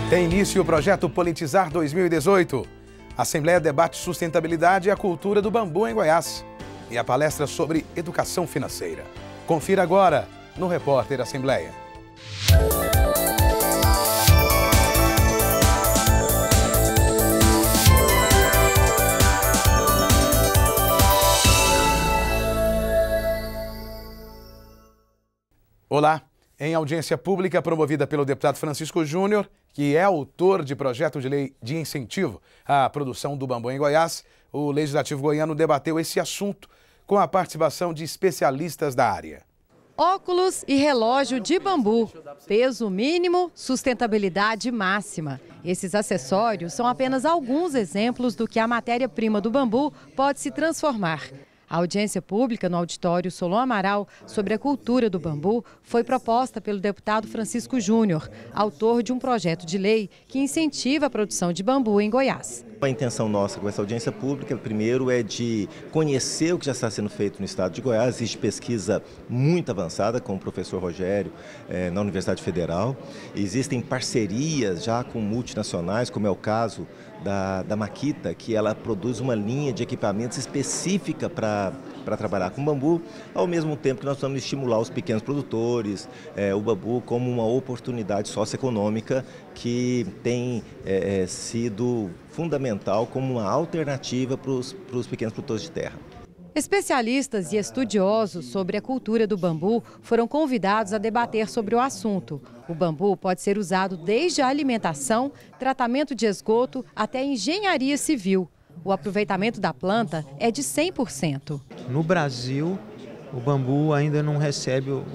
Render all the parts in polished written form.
Tem início o projeto Politizar 2018. A Assembleia debate sustentabilidade e a cultura do bambu em Goiás. E a palestra sobre educação financeira. Confira agora no Repórter Assembleia. Olá! Em audiência pública promovida pelo deputado Francisco Júnior, que é autor de projeto de lei de incentivo à produção do bambu em Goiás, o Legislativo goiano debateu esse assunto com a participação de especialistas da área. Óculos e relógio de bambu, peso mínimo, sustentabilidade máxima. Esses acessórios são apenas alguns exemplos do que a matéria-prima do bambu pode se transformar. A audiência pública no auditório Solon Amaral sobre a cultura do bambu foi proposta pelo deputado Francisco Júnior, autor de um projeto de lei que incentiva a produção de bambu em Goiás. A intenção nossa com essa audiência pública, primeiro, é de conhecer o que já está sendo feito no estado de Goiás. Existe pesquisa muito avançada com o professor Rogério na Universidade Federal. Existem parcerias já com multinacionais, como é o caso da Makita, que ela produz uma linha de equipamentos específica para trabalhar com bambu, ao mesmo tempo que nós vamos estimular os pequenos produtores, o bambu como uma oportunidade socioeconômica que tem sido fundamental como uma alternativa para os pequenos produtores de terra. Especialistas e estudiosos sobre a cultura do bambu foram convidados a debater sobre o assunto. O bambu pode ser usado desde a alimentação, tratamento de esgoto até engenharia civil. O aproveitamento da planta é de 100%. No Brasil, o bambu ainda não recebe o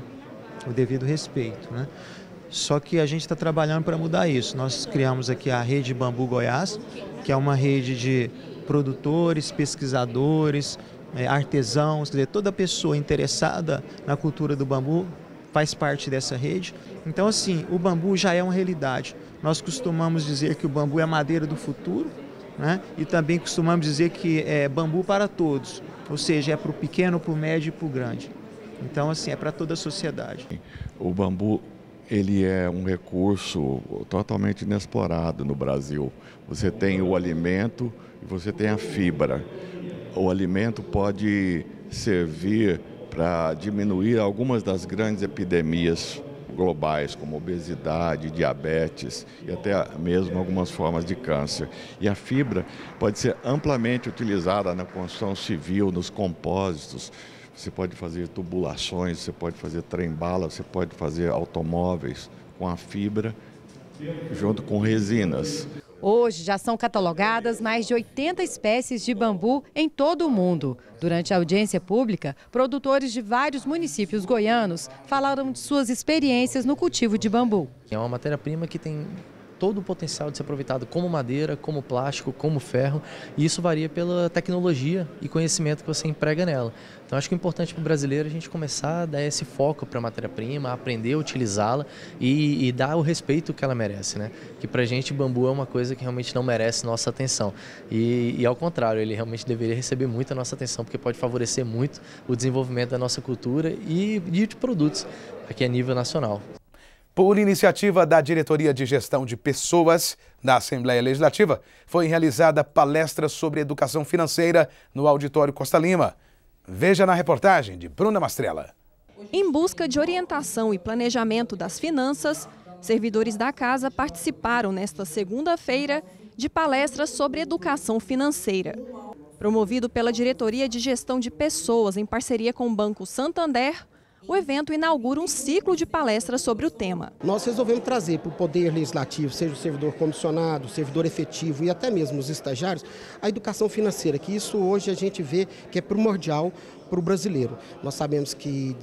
devido respeito, né? Só que a gente está trabalhando para mudar isso. Nós criamos aqui a Rede Bambu Goiás, que é uma rede de produtores, pesquisadores, artesãos, quer dizer, toda pessoa interessada na cultura do bambu faz parte dessa rede. Então, assim, o bambu já é uma realidade. Nós costumamos dizer que o bambu é a madeira do futuro, né? E também costumamos dizer que é bambu para todos, ou seja, é para o pequeno, para o médio e para o grande. Então, assim, é para toda a sociedade. O bambu, ele é um recurso totalmente inexplorado no Brasil. Você tem o alimento e você tem a fibra. O alimento pode servir para diminuir algumas das grandes epidemias globais, como obesidade, diabetes e até mesmo algumas formas de câncer. E a fibra pode ser amplamente utilizada na construção civil, nos compósitos. Você pode fazer tubulações, você pode fazer trem-bala, você pode fazer automóveis com a fibra junto com resinas. Hoje já são catalogadas mais de 80 espécies de bambu em todo o mundo. Durante a audiência pública, produtores de vários municípios goianos falaram de suas experiências no cultivo de bambu. É uma matéria-prima que tem todo o potencial de ser aproveitado como madeira, como plástico, como ferro, e isso varia pela tecnologia e conhecimento que você emprega nela. Então acho que é importante para o brasileiro a gente começar a dar esse foco para a matéria-prima, aprender a utilizá-la e dar o respeito que ela merece, né? Que para a gente bambu é uma coisa que realmente não merece nossa atenção e ao contrário, ele realmente deveria receber muita nossa atenção porque pode favorecer muito o desenvolvimento da nossa cultura e de produtos aqui a nível nacional. Por iniciativa da Diretoria de Gestão de Pessoas da Assembleia Legislativa, foi realizada palestra sobre educação financeira no Auditório Costa Lima. Veja na reportagem de Bruna Mastrella. Em busca de orientação e planejamento das finanças, servidores da casa participaram nesta segunda-feira de palestras sobre educação financeira. Promovido pela Diretoria de Gestão de Pessoas em parceria com o Banco Santander, o evento inaugura um ciclo de palestras sobre o tema. Nós resolvemos trazer para o Poder Legislativo, seja o servidor comissionado, o servidor efetivo e até mesmo os estagiários, a educação financeira, que isso hoje a gente vê que é primordial para o brasileiro. Nós sabemos que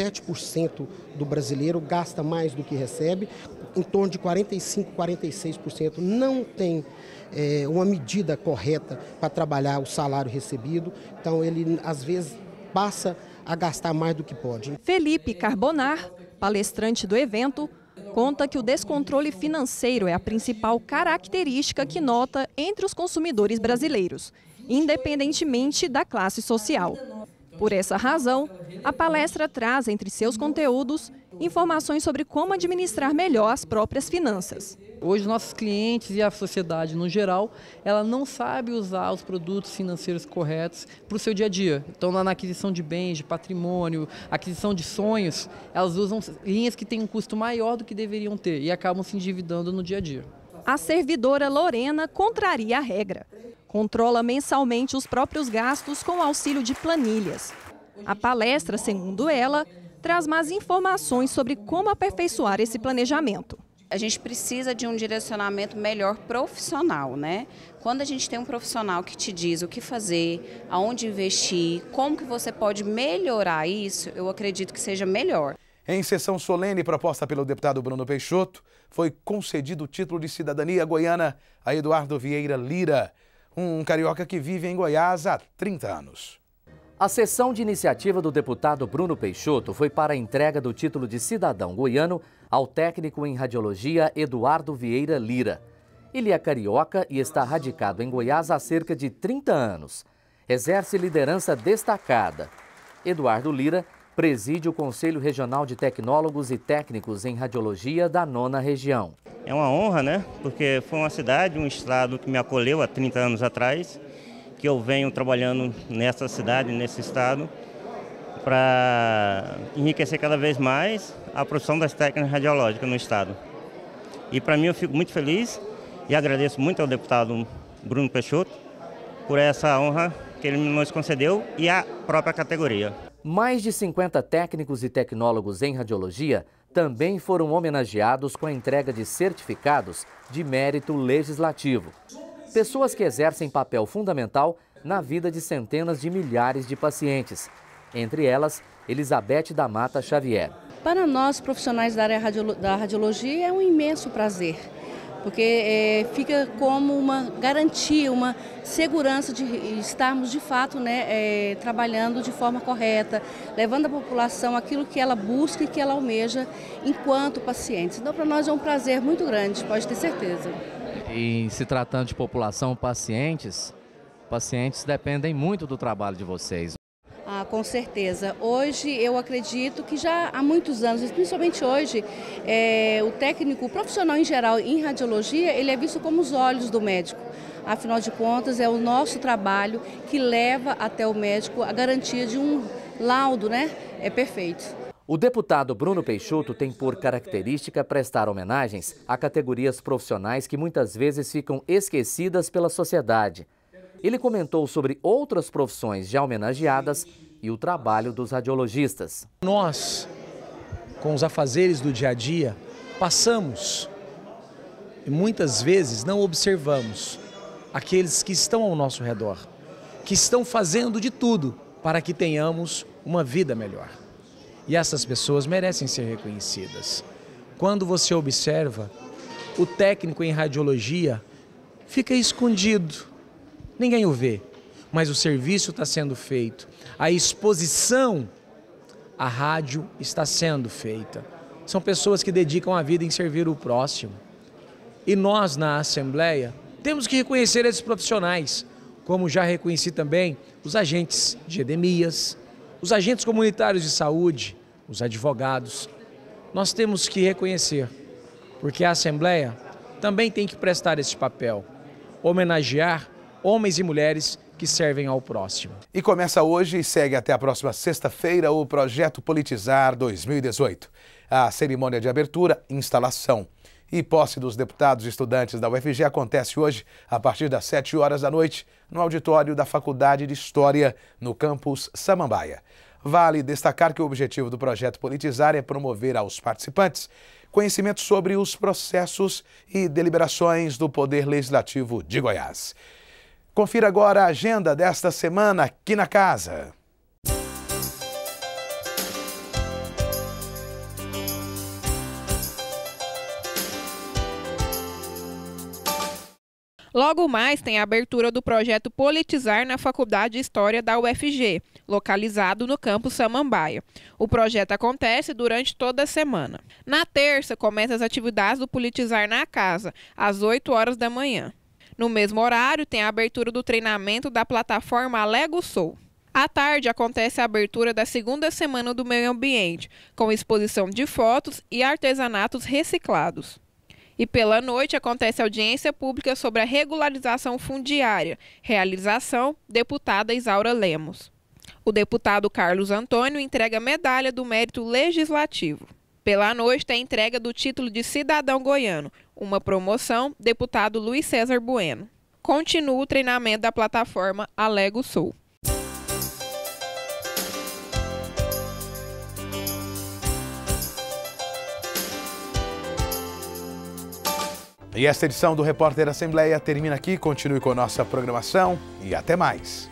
17% do brasileiro gasta mais do que recebe, em torno de 45%, 46% não tem uma medida correta para trabalhar o salário recebido, então ele às vezes passa a gastar mais do que pode. Felipe Carbonar, palestrante do evento, conta que o descontrole financeiro é a principal característica que nota entre os consumidores brasileiros, independentemente da classe social. Por essa razão, a palestra traz entre seus conteúdos informações sobre como administrar melhor as próprias finanças. Hoje, nossos clientes e a sociedade no geral, ela não sabe usar os produtos financeiros corretos para o seu dia a dia. Então, na aquisição de bens, de patrimônio, aquisição de sonhos, elas usam linhas que têm um custo maior do que deveriam ter e acabam se endividando no dia a dia. A servidora Lorena contraria a regra. Controla mensalmente os próprios gastos com auxílio de planilhas. A palestra, segundo ela, traz mais informações sobre como aperfeiçoar esse planejamento. A gente precisa de um direcionamento melhor profissional, né? Quando a gente tem um profissional que te diz o que fazer, aonde investir, como que você pode melhorar isso, eu acredito que seja melhor. Em sessão solene proposta pelo deputado Bruno Peixoto, foi concedido o título de cidadania goiana a Eduardo Vieira Lira, um carioca que vive em Goiás há 30 anos. A sessão de iniciativa do deputado Bruno Peixoto foi para a entrega do título de cidadão goiano ao técnico em radiologia Eduardo Vieira Lira. Ele é carioca e está radicado em Goiás há cerca de 30 anos. Exerce liderança destacada. Eduardo Lira preside o Conselho Regional de Tecnólogos e Técnicos em Radiologia da 9ª Região. É uma honra, né? Porque foi uma cidade, um estado que me acolheu há 30 anos atrás, que eu venho trabalhando nessa cidade, nesse estado, para enriquecer cada vez mais a profissão das técnicas radiológicas no estado. E para mim eu fico muito feliz e agradeço muito ao deputado Bruno Peixoto por essa honra que ele nos concedeu e a própria categoria. Mais de 50 técnicos e tecnólogos em radiologia também foram homenageados com a entrega de certificados de mérito legislativo. Pessoas que exercem papel fundamental na vida de centenas de milhares de pacientes. Entre elas, Elizabeth da Mata Xavier. Para nós, profissionais da área da radiologia, é um imenso prazer, porque fica como uma garantia, uma segurança de estarmos de fato, né, trabalhando de forma correta, levando à população aquilo que ela busca e que ela almeja enquanto pacientes. Então, para nós é um prazer muito grande, pode ter certeza. E se tratando de população, pacientes dependem muito do trabalho de vocês. Com certeza. Hoje eu acredito que já há muitos anos, principalmente hoje, o técnico, o profissional em geral em radiologia, ele é visto como os olhos do médico. Afinal de contas, é o nosso trabalho que leva até o médico a garantia de um laudo, né? É perfeito. O deputado Bruno Peixoto tem por característica prestar homenagens a categorias profissionais que muitas vezes ficam esquecidas pela sociedade. Ele comentou sobre outras profissões já homenageadas e o trabalho dos radiologistas. Nós, com os afazeres do dia a dia, passamos e muitas vezes não observamos aqueles que estão ao nosso redor, que estão fazendo de tudo para que tenhamos uma vida melhor. E essas pessoas merecem ser reconhecidas. Quando você observa, o técnico em radiologia fica escondido, ninguém o vê, mas o serviço está sendo feito, a exposição à rádio está sendo feita. São pessoas que dedicam a vida em servir o próximo. E nós, na Assembleia, temos que reconhecer esses profissionais, como já reconheci também os agentes de endemias, os agentes comunitários de saúde, os advogados. Nós temos que reconhecer, porque a Assembleia também tem que prestar esse papel, homenagear homens e mulheres que servem ao próximo. E começa hoje e segue até a próxima sexta-feira o Projeto Politizar 2018. A cerimônia de abertura, instalação e posse dos deputados e estudantes da UFG acontece hoje a partir das 7 horas da noite no auditório da Faculdade de História, no campus Samambaia. Vale destacar que o objetivo do Projeto Politizar é promover aos participantes conhecimento sobre os processos e deliberações do Poder Legislativo de Goiás. Confira agora a agenda desta semana aqui na casa. Logo mais tem a abertura do projeto Politizar na Faculdade de História da UFG, localizado no campus Samambaia. O projeto acontece durante toda a semana. Na terça, começam as atividades do Politizar na casa, às 8 horas da manhã. No mesmo horário, tem a abertura do treinamento da plataforma Alego Sou. À tarde, acontece a abertura da segunda semana do meio ambiente, com exposição de fotos e artesanatos reciclados. E pela noite acontece audiência pública sobre a regularização fundiária. Realização, deputada Isaura Lemos. O deputado Carlos Antônio entrega a medalha do mérito legislativo. Pela noite tem entrega do título de cidadão goiano. Uma promoção, deputado Luiz César Bueno. Continua o treinamento da plataforma Alego Sul. E esta edição do Repórter Assembleia termina aqui. Continue com a nossa programação e até mais.